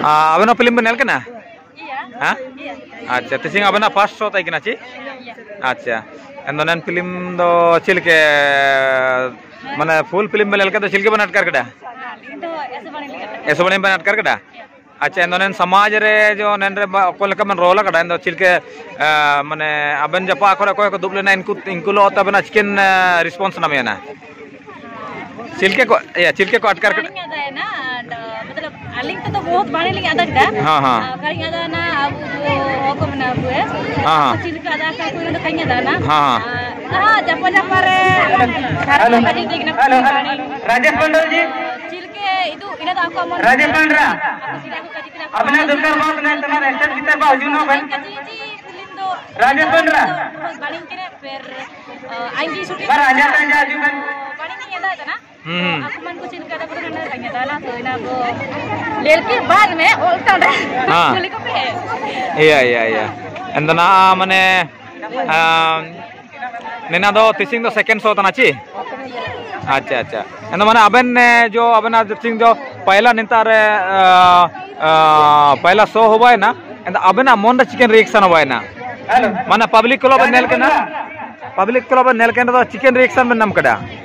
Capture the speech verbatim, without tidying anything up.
अबेना film बन nail कना हाँ अच्छा तिसिंग अबेना फर्स्ट शो ताई कना ची अच्छा एंदोनन फिल्म दो चिलके माने फुल फिल्म में ललका तो चिलके बन अटकर कड़ा ऐसे बने बन अटकर कड़ा अच्छा एंदोनन समाज रे जो नेंरे कोल का मन रोला कड़ा एंदो चिलके माने अबेन जपा करे कोई को दुबले ना इनको इनको लो तबेना चिकन रिस्पांस ना में ना चिलके को या चिलके को अटकर कड़ा मतलब अलिंग तो बहुत बड़े लिंग आदा कड़ा हाँ हाँ कहीं आदा ना अब वो को मना हुए हाँ चिलके आदा का कोई तो कहीं आदा ना हाँ हाँ जप जप रे हेलो हेलो राजेश मंडल जी चिलके इदु इना तो आपको राजेश मंडरा अपने दुकान बात नहीं तुम्हारे एक्टर कितना बाजू ना भाई राजेश मंडरा बड़िंग के फिर आएंगी शूटिंग पर आजा आजा आजू में बड़िंग नहीं आदा ना हम्म aku man kucing kada kada na kanya dala to ina ko lelki बाद में उल्टा दे बोली को पे iya iya iya endana mane nena do tising do second show tana chi अच्छा अच्छा एंदा माने अबेन ने जो अबेना तिसिंग जो पहला निंता रे पहला शो होबाय ना एंदा अबेना मन रे चिकन रिएक्शन होबाय ना माने पब्लिक क्लब नेल केना पब्लिक क्लब नेल केना तो चिकन रिएक्शन में नम कड़ा